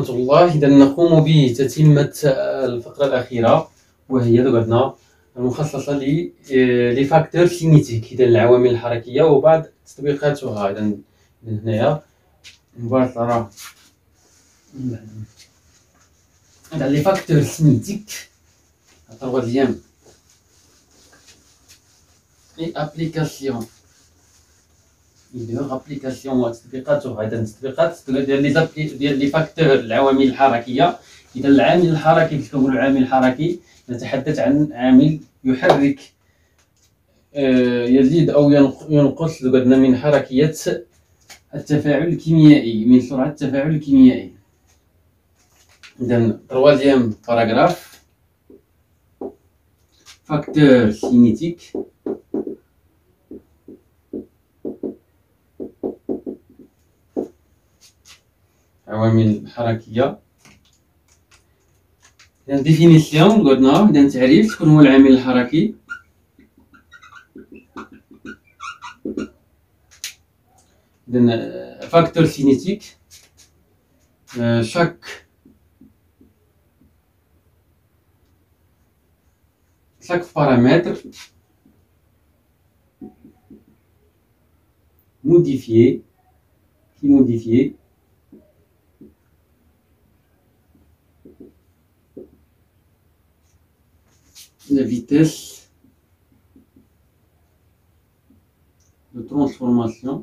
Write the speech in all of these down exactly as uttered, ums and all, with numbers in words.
ورحمة الله. إذا نقوم بتتمة الفقرة الأخيرة، وهي عندنا المخصصة ل لي فاكتور سينيتيك، إذا العوامل الحركية وبعض تطبيقاتها. إذا هنايا مباشرة راه إذا لي فاكتور سينيتيك troisième et application leur application وتطبيقاتها. إذا التطبيقات ديال لي ديال لي فاكتور العوامل الحركية. إذا العامل الحركي، كيف كنقولوا العامل الحركي نتحدث عن عامل يحرك يزيد أو ينقص قدنا من حركية التفاعل الكيميائي، من سرعة التفاعل الكيميائي. إذا troisième paragraphe facteur cinétique عوامل حركية. إذا ديفينيسيون قلنا، إذا تعريف شكون هو العامل الحركي. إذا فاكتور سينيتيك chaque chaque paramètre modifié qui modifié la vitesse de transformation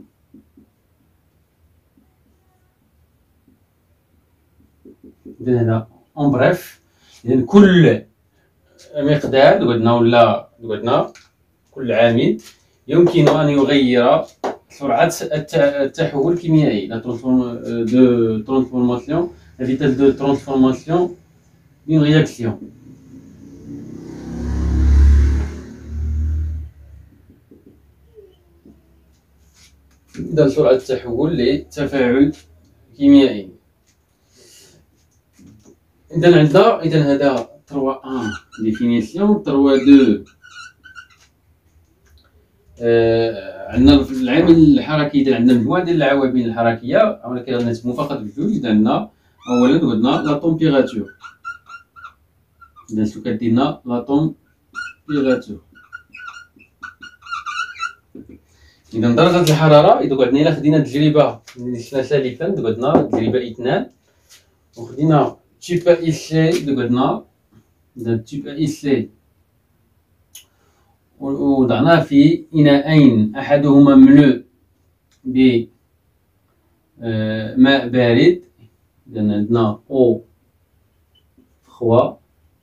هذا اون بريف. إذا كل مقدار قلنا ولا قلنا كل عامل يمكن أن يغير سرعة التحول الكيميائي، لا دو ترانسفورماسيون، لا فيتاس دو ترانسفورماسيون دون رياكسيون. إذا سرعة التحول لتفاعل كيميائي. إذا عندنا إذا هذا trois un définition، trois deux عندنا العامل الحركي. إذا عندنا مجموعة ديال العوامل الحركية، ولكن غنسمو فقط بجوج. إذا عندنا أولا قلنا لا تومبيراتور. إذا شنو كدير لنا لا تومبيراتور؟ إذا درجة الحرارة. إذا قعدنا إلا خدينا تجربة اللي شفنا سالفا، قلنا تجربة اثنان وخدينا تيب إيسي، قلنا إذا تيب إيسي ووضعناه في إناءين، أحدهما مملوء بماء بارد. إذا عندنا أو فخوا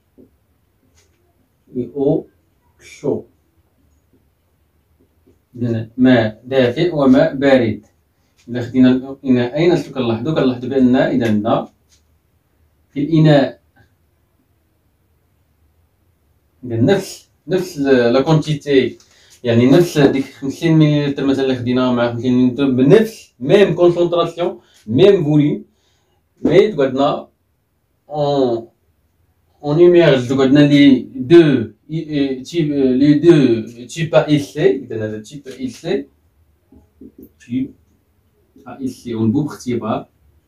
أو شو، إذا ماء دافئ وماء بارد. إذا خدينا الإناءين أشنو كنلاحظو؟ كنلاحظو بأن إذا عندنا في الإناء إذا نفس نفس لا كونتيتي، يعني نفس ديك خمسين مليلتر مثلا اللي خديناها مع خمسين مليلتر بنفس ميم كونسونطراسيون ميم فوليوم، مي تقعدنا اون اون ايميرج تقعدنا لي دو تيب لي دو تيب إيسي. إذا هذا تيب إيسي تيب إيسي ونبوب اختبار.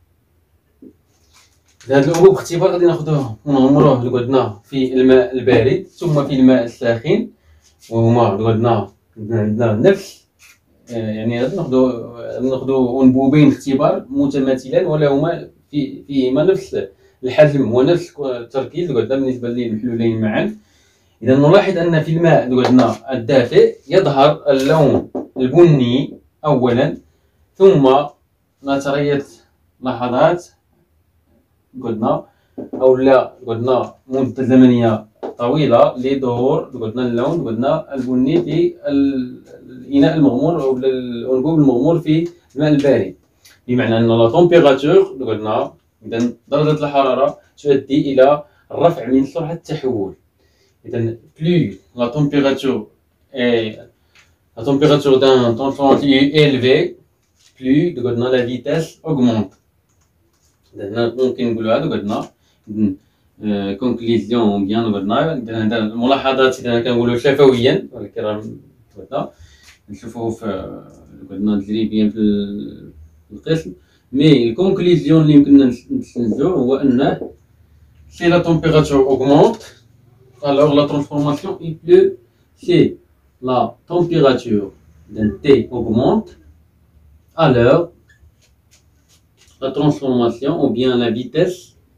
هاد الأنبوب اختبار غادي ناخدوه ونغمروه لقدنا في الماء البارد ثم في الماء الساخن، وهما لقدنا عندنا نفس يعني غادي ناخدو ناخدو أنبوبين اختبار متماثلان ولا هما في فيهما نفس الحجم ونفس التركيز لقدنا بالنسبة للمحلولين معا. إذا نلاحظ أن في الماء لقدنا الدافئ يظهر اللون البني أولا، ثم نتريث لحظات قلنا أو لا قلنا مدة زمنية طويلة لظهور قلنا اللون قلنا البني في الإناء المغمور أو الأنبوب المغمور في الماء البارد، بمعنى أن لا تومبيراتور قلنا إذا درجة الحرارة تؤدي إلى الرفع من سرعة التحول. إذا plus la température est la température d'un transformateur est élevée، plus قلنا la vitesse augmente. هنا ممكن نقولوا هذا قلنا كونكليزيون بيان قلنا. هذا الملاحظات إذا كنقولوا شفويا، ولكن راه قلنا نشوفوه في قلنا تجريبيا في القسم. مي الكونكليزيون اللي يمكننا نستنتجو هو انه si la température augmente, alors la transformation est plus. Si la température d'un T augmente, alors la transformation ou bien la vitesse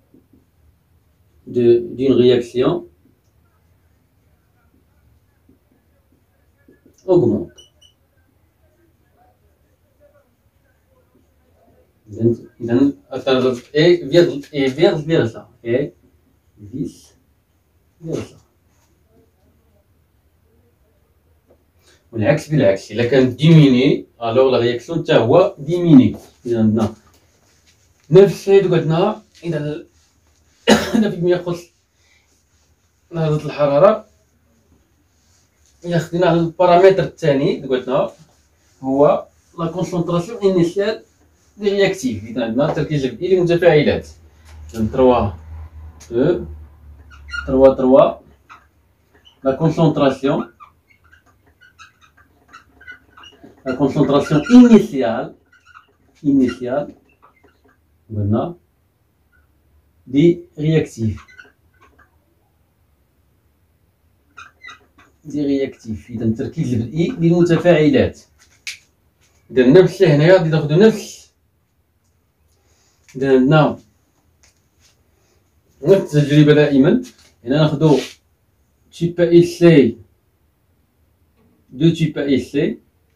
d'une réaction augmente. Et vice versa. Et vice versa. والعكس بالعكس، إلا كانت ديميني alors la réaction تا هو ديميني. إذا عندنا نفس الشيء قلنا إذا إذا فيما يخص درجة الحرارة، إلا خدينا البارامتر الثاني قلنا هو لا كونسونطراسيون إنيسيال دي رياكتيف. إذا عندنا التركيز البدئي للمتفاعلات. إذا ثلاثة deux ثلاثة ثلاثة la concentration la concentration initiale initiale قلنا دي رياكتيف دي رياكتيف. إذا التركيز البدئي للمتفاعلات. إذا نفس الشيء هنايا غادي ناخدو نفس إذا عندنا نفس التجربة دائما. هنا ناخدو تيب إل سي دو تيب إل سي.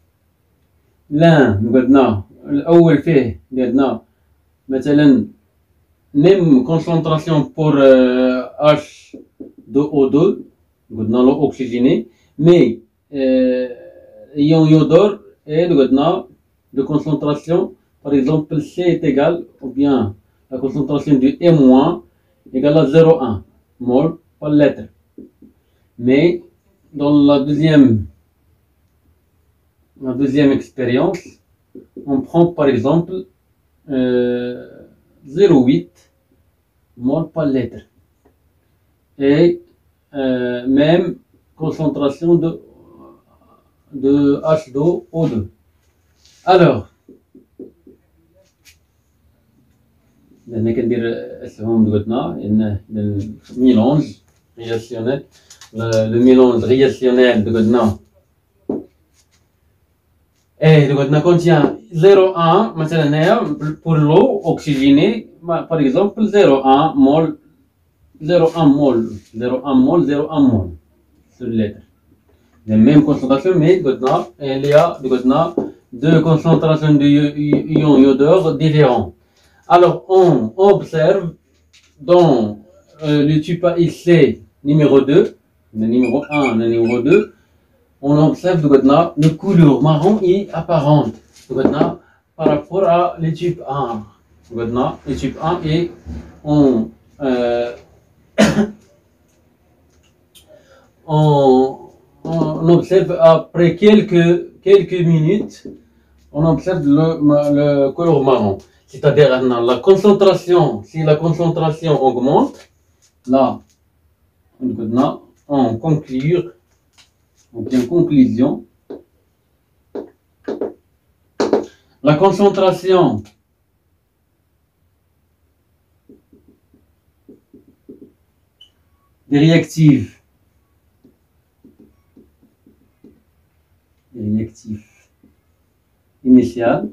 لان قلنا الأول فيه عندنا مثلا ميم كونسونطراسيون بور اش دو او دو قلنا لو اوكسيجيني، مي ايون يودور et قلنا de concentration par exemple C est égal ou bien la concentration du M- égale à zéro virgule un mol par litre. Mais dans la deuxième la deuxième expérience, on prend par exemple euh, zéro virgule huit mol par litre et euh, même concentration de de H deux O deux. Alors لأن كندير أسهم قلنا إن الميلونج رياسيونيل لو ميلونج رياسيونيل قلنا إيه قلنا contient zéro virgule un مثلا هنايا pour l'eau oxygénée par exemple zéro virgule un mol zéro virgule un mol zéro virgule un mol zéro virgule un mol sur litre. La même concentration mais قلنا il y a قلنا deux concentrations de ions iodure différents. Alors, on observe dans euh, le tube A I C numéro deux, le numéro un, le numéro deux, on observe le couleur marron et apparente par rapport à l'étude un. L'étude un et on, euh, on, on observe après quelques, quelques minutes, on observe le, le couleur marron. C'est-à-dire la concentration, si la concentration augmente, là, on conclut, ou bien conclusion, la concentration des réactifs, des réactifs initiales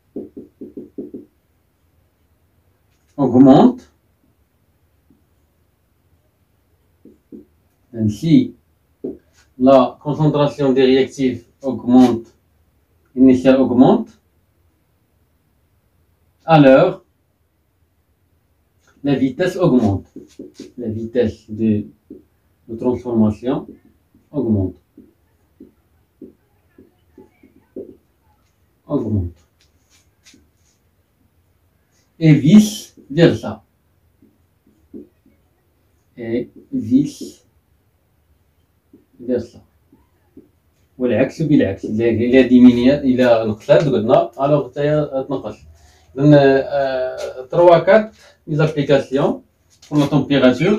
augmente. Si la concentration des réactifs augmente, initiale augmente, alors la vitesse augmente. La vitesse de, de transformation augmente. Augmente. Et vice versa. Et vice versa. والعكس بالعكس. إذا ديمينيات إلى نقصات قلنا alors تنقص. إذن trois quatre les applications pour la température.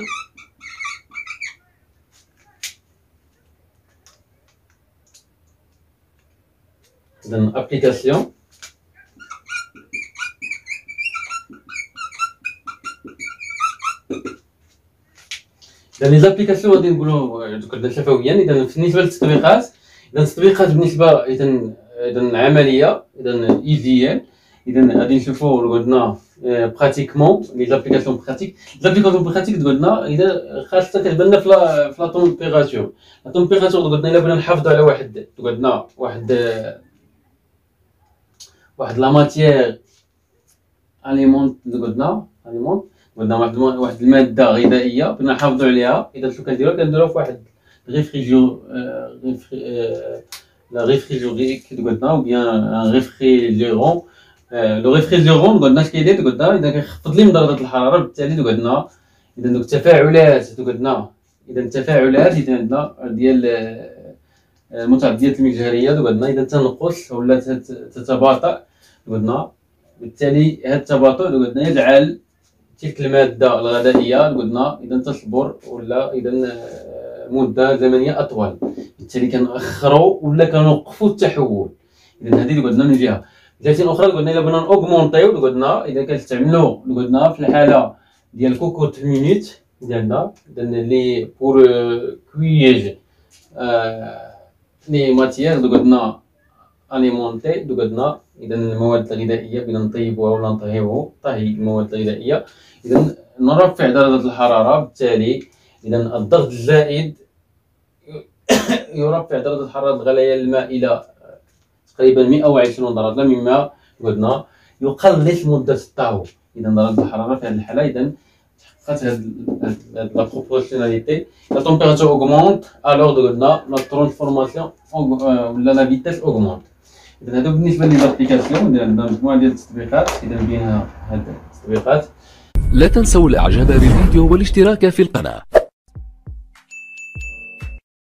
إذن application اذا لي زابليكاسيون غادي نقولوا كنا شفويا. اذا بالنسبه للتطبيقات، اذا التطبيقات بالنسبه اذا اذا عمليه، اذا ايزيان، اذا غادي نشوفوا قلنا براتيكمون لي زابليكاسيون براتيك. زابليكاسيون براتيك قلنا اذا خاصه كتبان لنا في لا في لا طومبيراتور. لا طومبيراتور قلنا الا بغينا نحافظوا على واحد قلنا واحد واحد لا ماتيير اليمونت قلنا اليمونت قلنا واحد واحد الماده غذائيه بغينا نحافظوا عليها. اذا شنو كنديروا كنديروها في واحد ريفريجيو لا ريفريجوريك قلنا او بيان ريفريجيرون. لو ريفريجيرون قلنا اش كيدير قلنا اذا كيخفض لي من درجه الحراره، بالتالي قلنا اذا دوك التفاعلات قلنا اذا التفاعلات اذا عندنا ديال المتعديات المجهريه قلنا اذا تنقص ولا تتباطأ قلنا، بالتالي هذا التباطؤ قلنا يجعل تلك الماده الغذائيه قلنا اذا تصبر ولا اذا مده زمنيه اطول، بالتالي كنأخروا ولا كنوقفوا التحول. اذا هذه قلنا من جهه. جهه اخرى قلنا الا بغينا اوغمونطيو قلنا اذا كنستعملوا قلنا في الحاله ديال كوكوت مينيت ديالنا اذا لي بور كويج لي ماتيير قلنا اليمونتي قلنا اذا المواد الغذائيه بغينا نطيبوها ولا نطهيوها طهي المواد الغذائيه، اذا نرفع درجه الحراره، بالتالي اذا الضغط الزائد يرفع درجه الحراره غليان الماء الى تقريبا مئة وعشرين درجه، مما قلنا يقلص مده الطهو. اذا درجه الحراره في هذه الحاله اذا تحققت هذه لا بروبورسيوناليتي. لا تمبيراتور اوغمونت الوغ قلنا لا ترانسفورماسيون ولا لا فيتاس اوغمونت. اذا هذا بالنسبه لي لابليكاسيون ديال عندنا مجموعه ديال التطبيقات اذا بينها هذه التطبيقات. لا تنسوا الاعجاب بالفيديو والاشتراك في القناه.